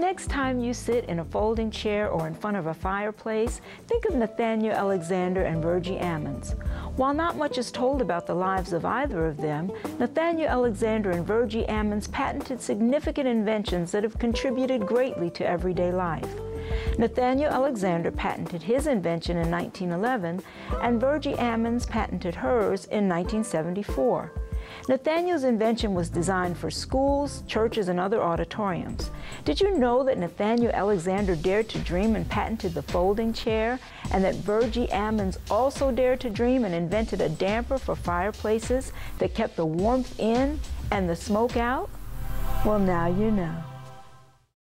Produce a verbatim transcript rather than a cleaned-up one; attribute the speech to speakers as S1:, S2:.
S1: next time you sit in a folding chair or in front of a fireplace, think of Nathaniel Alexander and Virgie Ammons. While not much is told about the lives of either of them, Nathaniel Alexander and Virgie Ammons patented significant inventions that have contributed greatly to everyday life. Nathaniel Alexander patented his invention in nineteen eleven, and Virgie Ammons patented hers in nineteen seventy-four. Nathaniel's invention was designed for schools, churches, and other auditoriums. Did you know that Nathaniel Alexander dared to dream and patented the folding chair, and that Virgie Ammons also dared to dream and invented a damper for fireplaces that kept the warmth in and the smoke out? Well, now you know.